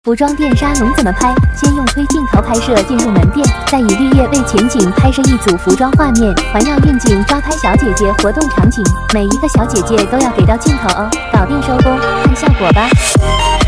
服装店沙龙怎么拍？先用推镜头拍摄进入门店，再以绿叶为前景拍摄一组服装画面，环绕运镜抓拍小姐姐活动场景，每一个小姐姐都要给到镜头哦，搞定收工，看效果吧。